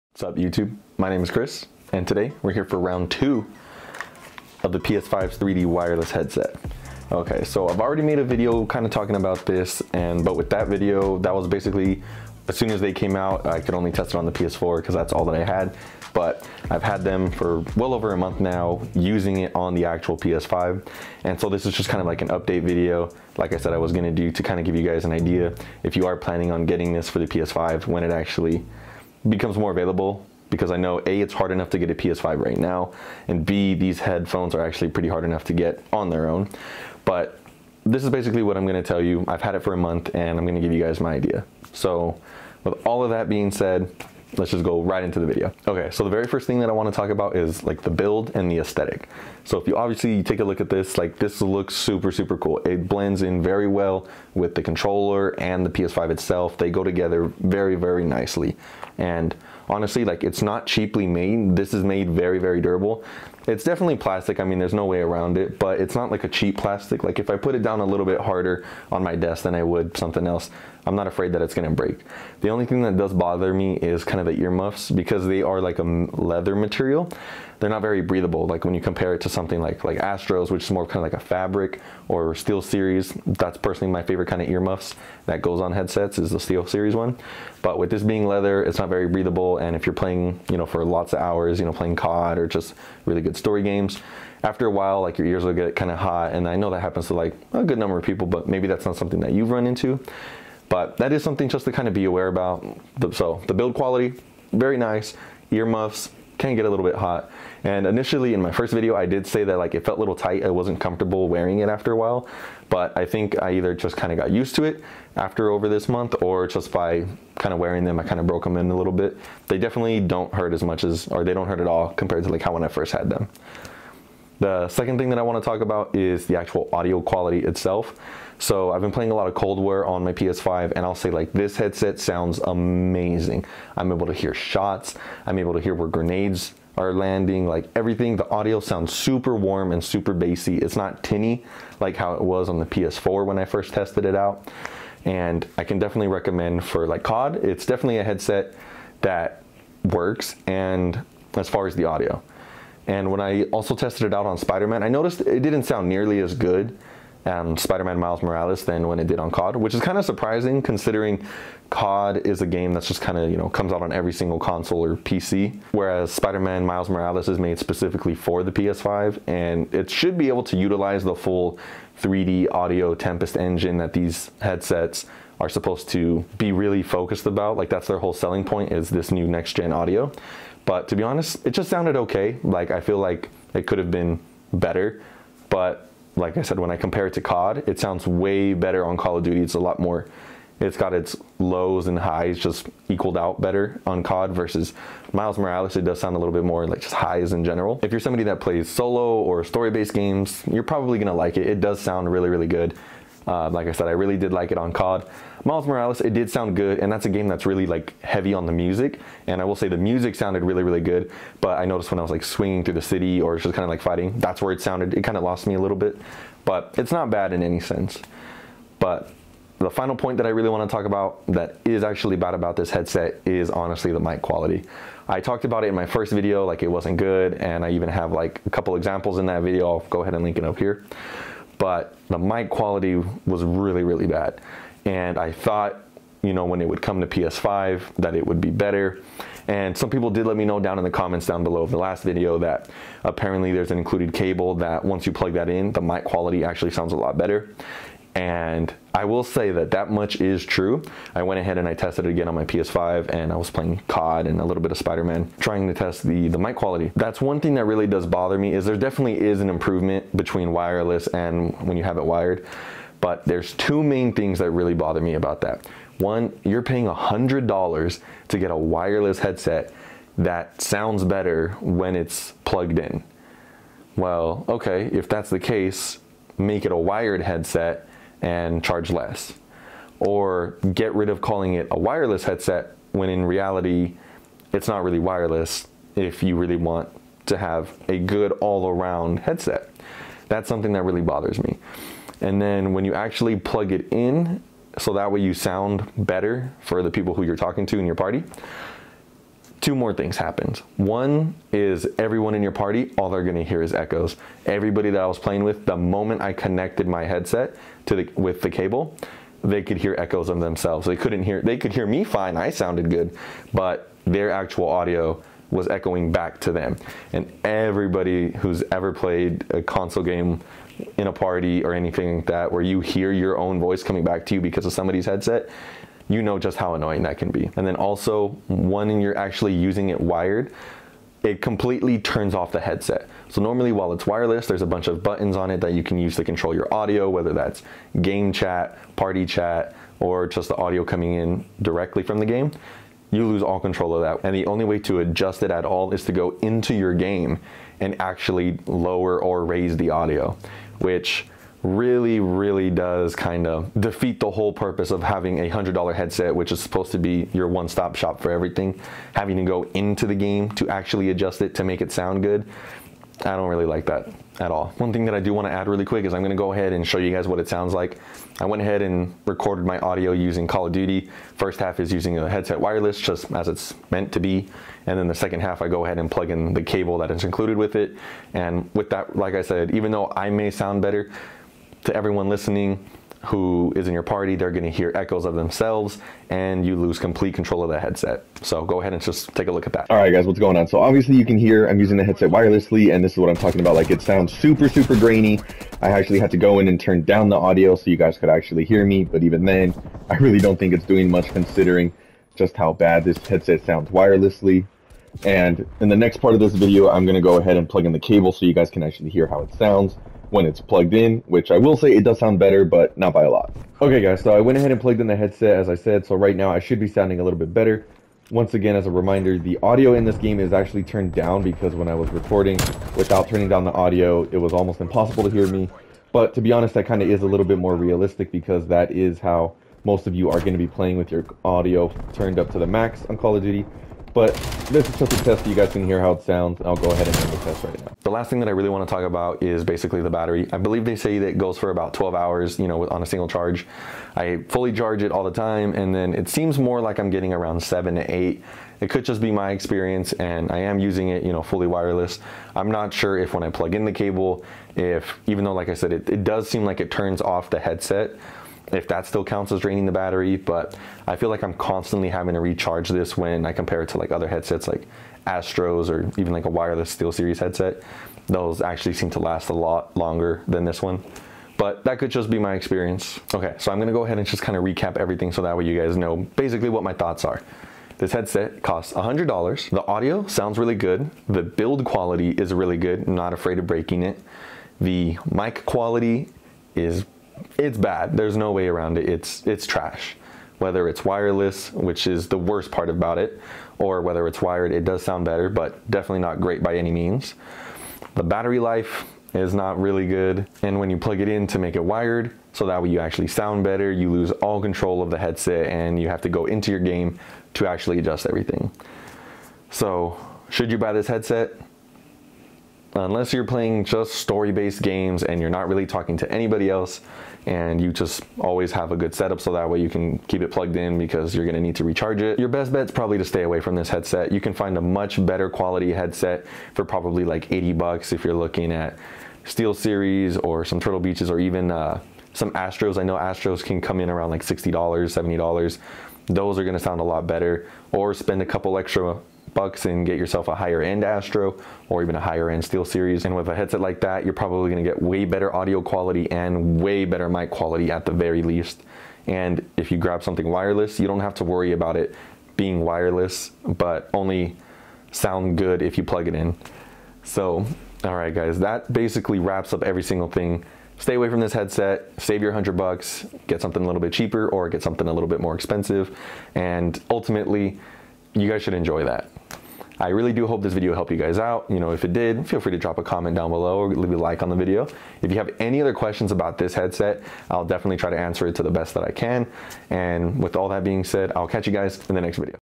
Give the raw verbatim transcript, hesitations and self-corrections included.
What's up YouTube? My name is Chris and today we're here for round two of the P S five's three D wireless headset. Okay, so I've already made a video kind of talking about this, and but with that video, that was basically as soon as they came out, I could only test it on the P S four because that's all that I had. But I've had them for well over a month now, using it on the actual P S five. And so this is just kind of like an update video, like I said I was gonna do, to kind of give you guys an idea if you are planning on getting this for the P S five when it actually becomes more available, because I know A, it's hard enough to get a P S five right now, and B, these headphones are actually pretty hard enough to get on their own. But this is basically what I'm going to tell you. I've had it for a month and I'm going to give you guys my idea. So with all of that being said, let's just go right into the video. Okay, so the very first thing that I want to talk about is like the build and the aesthetic. So if you obviously take a look at this, like this looks super, super cool. It blends in very well with the controller and the P S five itself. They go together very, very nicely. And honestly, like it's not cheaply made. This is made very, very durable. It's definitely plastic. I mean, there's no way around it, but it's not like a cheap plastic. Like if I put it down a little bit harder on my desk than I would something else, I'm not afraid that it's gonna break. The only thing that does bother me is kind of the earmuffs, because they are like a leather material. They're not very breathable. Like when you compare it to something like like Astros, which is more kind of like a fabric, or Steel Series. That's personally my favorite kind of earmuffs that goes on headsets, is the Steel Series one. But with this being leather, it's not very breathable. And if you're playing, you know, for lots of hours, you know, playing C O D or just really good story games, after a while, like your ears will get kind of hot. And I know that happens to like a good number of people, but maybe that's not something that you've run into. But that is something just to kind of be aware about. So the build quality, very nice. Earmuffs can get a little bit hot. And initially in my first video, I did say that like it felt a little tight. I wasn't comfortable wearing it after a while, but I think I either just kind of got used to it after over this month, or just by kind of wearing them, I kind of broke them in a little bit. They definitely don't hurt as much as, or they don't hurt at all compared to like how when I first had them. The second thing that I want to talk about is the actual audio quality itself. So I've been playing a lot of Cold War on my P S five, and I'll say like this headset sounds amazing. I'm able to hear shots. I'm able to hear where grenades are landing, like everything. The audio sounds super warm and super bassy. It's not tinny like how it was on the P S four when I first tested it out. And I can definitely recommend for like C O D, it's definitely a headset that works, and as far as the audio. And when I also tested it out on Spider-Man, I noticed it didn't sound nearly as good um, Spider-Man Miles Morales than when it did on C O D, which is kind of surprising considering C O D is a game that's just kind of, you know, comes out on every single console or P C, whereas Spider-Man Miles Morales is made specifically for the P S five, and it should be able to utilize the full three D audio Tempest engine that these headsets are supposed to be really focused about. Like that's their whole selling point, is this new next-gen audio. But to be honest, it just sounded okay. Like I feel like it could have been better, but like I said, when I compare it to C O D, it sounds way better on Call of Duty. It's a lot more, it's got its lows and highs just equaled out better on C O D, versus Miles Morales, it does sound a little bit more like just highs in general. If you're somebody that plays solo or story-based games, you're probably gonna like it. It does sound really, really good. Uh, like I said, I really did like it on C O D. Miles Morales, it did sound good, and that's a game that's really like heavy on the music, and I will say the music sounded really, really good, but I noticed when I was like swinging through the city or just kind of like fighting, that's where it sounded, it kind of lost me a little bit, but it's not bad in any sense. But the final point that I really want to talk about that is actually bad about this headset is honestly the mic quality. I talked about it in my first video, like it wasn't good, and I even have like a couple examples in that video. I'll go ahead and link it up here. But the mic quality was really, really bad. And I thought, you know, when it would come to P S five that it would be better. And some people did let me know down in the comments down below of the last video that apparently there's an included cable that once you plug that in, the mic quality actually sounds a lot better. And I will say that that much is true. I went ahead and I tested it again on my P S five, and I was playing C O D and a little bit of Spider-Man, trying to test the, the mic quality. That's one thing that really does bother me, is there definitely is an improvement between wireless and when you have it wired. But there's two main things that really bother me about that. One, you're paying a hundred dollars to get a wireless headset that sounds better when it's plugged in. Well, okay, if that's the case, make it a wired headset and charge less. Or get rid of calling it a wireless headset when in reality it's not really wireless, if you really want to have a good all-around headset. That's something that really bothers me. And then when you actually plug it in, so that way you sound better for the people who you're talking to in your party, two more things happened. One is everyone in your party, all they're gonna hear is echoes. Everybody that I was playing with, the moment I connected my headset to the, with the cable, they could hear echoes of themselves. They couldn't hear, they could hear me fine, I sounded good, but their actual audio was echoing back to them. And everybody who's ever played a console game in a party or anything like that, where you hear your own voice coming back to you because of somebody's headset, you know just how annoying that can be. And then also, when you're actually using it wired, it completely turns off the headset. So normally while it's wireless, there's a bunch of buttons on it that you can use to control your audio, whether that's game chat, party chat, or just the audio coming in directly from the game. You lose all control of that. And the only way to adjust it at all is to go into your game and actually lower or raise the audio, which really, really does kind of defeat the whole purpose of having a one hundred dollar headset, which is supposed to be your one-stop shop for everything. Having to go into the game to actually adjust it to make it sound good, I don't really like that at all. One thing that I do want to add really quick is I'm going to go ahead and show you guys what it sounds like. I went ahead and recorded my audio using Call of Duty. First half is using a headset wireless, just as it's meant to be. And then the second half, I go ahead and plug in the cable that is included with it. And with that, like I said, even though I may sound better, to everyone listening who is in your party, they're going to hear echoes of themselves, and you lose complete control of the headset. So go ahead and just take a look at that. All right, guys, what's going on? So obviously you can hear I'm using the headset wirelessly, and this is what I'm talking about. Like, it sounds super, super grainy. I actually had to go in and turn down the audio so you guys could actually hear me, but even then, I really don't think it's doing much considering just how bad this headset sounds wirelessly. And in the next part of this video, I'm going to go ahead and plug in the cable so you guys can actually hear how it sounds when it's plugged in, which I will say it does sound better, but not by a lot. Okay guys, so I went ahead and plugged in the headset as I said, so right now I should be sounding a little bit better. Once again, as a reminder, the audio in this game is actually turned down because when I was recording without turning down the audio, it was almost impossible to hear me. But to be honest, that kind of is a little bit more realistic because that is how most of you are going to be playing with your audio turned up to the max on Call of Duty. But this is just a test so you guys can hear how it sounds. I'll go ahead and run the test right now. The last thing that I really want to talk about is basically the battery. I believe they say that it goes for about twelve hours, you know, on a single charge. I fully charge it all the time, and then it seems more like I'm getting around seven to eight. It could just be my experience, and I am using it, you know, fully wireless. I'm not sure if when I plug in the cable, if, even though, like I said, it, it does seem like it turns off the headset, if that still counts as draining the battery, but I feel like I'm constantly having to recharge this when I compare it to like other headsets like Astros or even like a wireless SteelSeries headset. Those actually seem to last a lot longer than this one, but that could just be my experience. Okay, so I'm gonna go ahead and just kind of recap everything so that way you guys know basically what my thoughts are. This headset costs one hundred dollars. The audio sounds really good. The build quality is really good. I'm not afraid of breaking it. The mic quality is It's bad. There's no way around it. It's it's trash. Whether it's wireless, which is the worst part about it, or whether it's wired, it does sound better, but definitely not great by any means. The battery life is not really good, and when you plug it in to make it wired, so that way you actually sound better, you lose all control of the headset, and you have to go into your game to actually adjust everything. So, should you buy this headset? Unless you're playing just story-based games and you're not really talking to anybody else, and you just always have a good setup so that way you can keep it plugged in because you're going to need to recharge it, your best bet's probably to stay away from this headset. You can find a much better quality headset for probably like eighty bucks if you're looking at SteelSeries or some Turtle Beaches or even uh, some Astros. I know Astros can come in around like sixty dollars, seventy dollars. Those are going to sound a lot better. Or spend a couple extra bucks and get yourself a higher end Astro or even a higher end SteelSeries. And with a headset like that, you're probably going to get way better audio quality and way better mic quality at the very least. And if you grab something wireless, you don't have to worry about it being wireless, but only sound good if you plug it in. So, all right guys, that basically wraps up every single thing. Stay away from this headset, save your hundred bucks, get something a little bit cheaper or get something a little bit more expensive. And ultimately, you guys should enjoy that. I really do hope this video helped you guys out. You know, if it did, feel free to drop a comment down below or leave a like on the video. If you have any other questions about this headset, I'll definitely try to answer it to the best that I can. And with all that being said, I'll catch you guys in the next video.